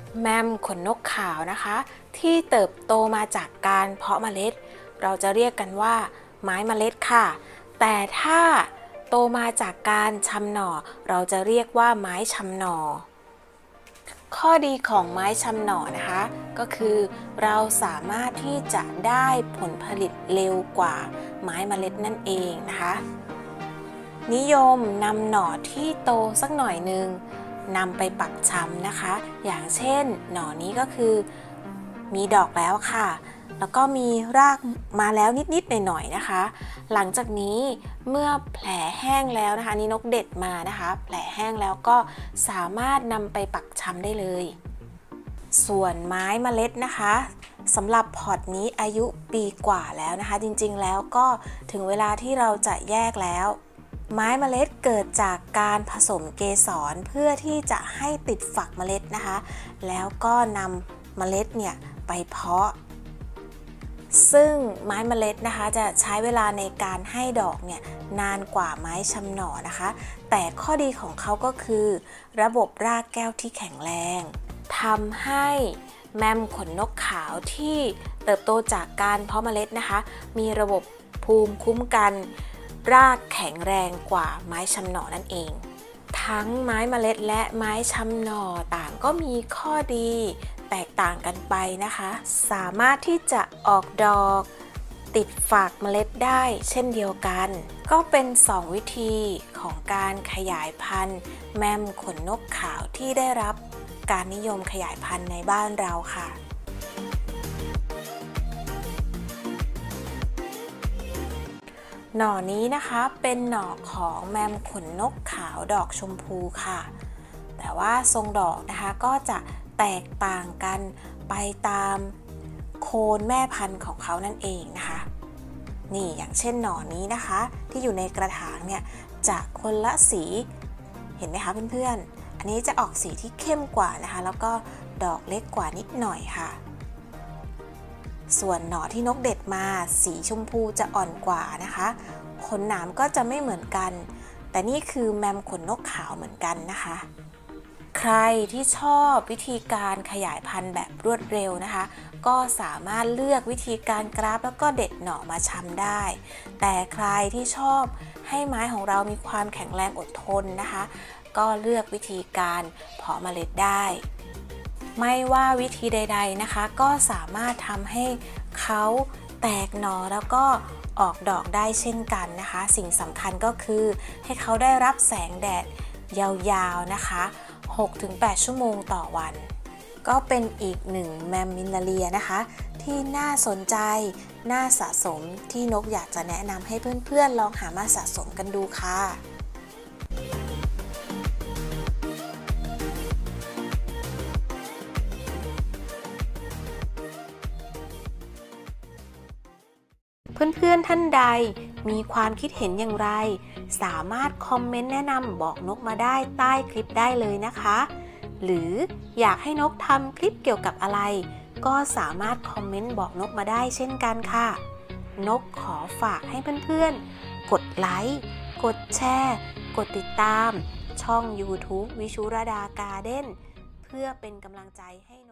แมมขนนกขาวนะคะที่เติบโตมาจากการเพาะเมล็ดเราจะเรียกกันว่าไม้เมล็ดค่ะแต่ถ้าโตมาจากการชำหน่อเราจะเรียกว่าไม้ชำหน่อข้อดีของไม้ชำหน่อนะคะก็คือเราสามารถที่จะได้ผลผลิตเร็วกว่าไม้เมล็ดนั่นเองนะคะนิยมนำหน่อที่โตสักหน่อยนึงนำไปปักชำนะคะอย่างเช่นหน่อนี้ก็คือมีดอกแล้วค่ะแล้วก็มีรากมาแล้วนิดๆหน่อยๆนะคะหลังจากนี้เมื่อแผลแห้งแล้วนะคะนี่นกเด็ดมานะคะแผลแห้งแล้วก็สามารถนำไปปักชำได้เลยส่วนไม้เมล็ดนะคะสำหรับพอร์ตนี้อายุปีกว่าแล้วนะคะจริงๆแล้วก็ถึงเวลาที่เราจะแยกแล้วไม้เมล็ดเกิดจากการผสมเกสรเพื่อที่จะให้ติดฝักเมล็ดนะคะแล้วก็นำเมล็ดเนี่ยไปเพาะซึ่งไม้เมล็ดนะคะจะใช้เวลาในการให้ดอกเนี่ยนานกว่าไม้ชำหน่อนะคะแต่ข้อดีของเขาก็คือระบบรากแก้วที่แข็งแรงทำให้แมมขนนกขาวที่เติบโตจากการเพาะเมล็ดนะคะมีระบบภูมิคุ้มกันรากแข็งแรงกว่าไม้ชำหน่อนั่นเองทั้งไม้เมล็ดและไม้ชำหน่อต่างก็มีข้อดีแตกต่างกันไปนะคะสามารถที่จะออกดอกติดฝักเมล็ดได้เช่นเดียวกันก็เป็น2วิธีของการขยายพันธุ์แมมขนนกขาวที่ได้รับการนิยมขยายพันธุ์ในบ้านเราค่ะหน่อนี้นะคะเป็นหน่อของแมมขนนกขาวดอกชมพูค่ะแต่ว่าทรงดอกนะคะก็จะแตกต่างกันไปตามโคนแม่พันธุ์ของเขานั่นเองนะคะนี่อย่างเช่นหน่อนี้นะคะที่อยู่ในกระถางเนี่ยจะคนละสีเห็นไหมคะเพื่อนๆอันนี้จะออกสีที่เข้มกว่านะคะแล้วก็ดอกเล็กกว่านิดหน่อยค่ะส่วนหน่อที่นกเด็ดมาสีชมพูจะอ่อนกว่านะคะขนหนามก็จะไม่เหมือนกันแต่นี่คือแมมขนนกขาวเหมือนกันนะคะใครที่ชอบวิธีการขยายพันธุ์แบบรวดเร็วนะคะก็สามารถเลือกวิธีการกราฟแล้วก็เด็ดหน่อมาชำได้แต่ใครที่ชอบให้ไม้ของเรามีความแข็งแรงอดทนนะคะก็เลือกวิธีการเพาะเมล็ดได้ไม่ว่าวิธีใดๆนะคะก็สามารถทำให้เขาแตกหน่อแล้วก็ออกดอกได้เช่นกันนะคะสิ่งสำคัญก็คือให้เขาได้รับแสงแดดยาวๆนะคะ6-8 ชั่วโมงต่อวันก็เป็นอีกหนึ่งแมมมิลเลียนะคะที่น่าสนใจน่าสะสมที่นกอยากจะแนะนำให้เพื่อนๆลองหามาสะสมกันดูค่ะเพื่อนๆท่านใดมีความคิดเห็นอย่างไรสามารถคอมเมนต์แนะนำบอกนกมาได้ใต้คลิปได้เลยนะคะหรืออยากให้นกทำคลิปเกี่ยวกับอะไรก็สามารถคอมเมนต์บอกนกมาได้เช่นกันค่ะนกขอฝากให้เพื่อนๆกดไลค์กดแชร์กดติดตามช่อง YouTube วิชุรดาการ์เด้นเพื่อเป็นกำลังใจให้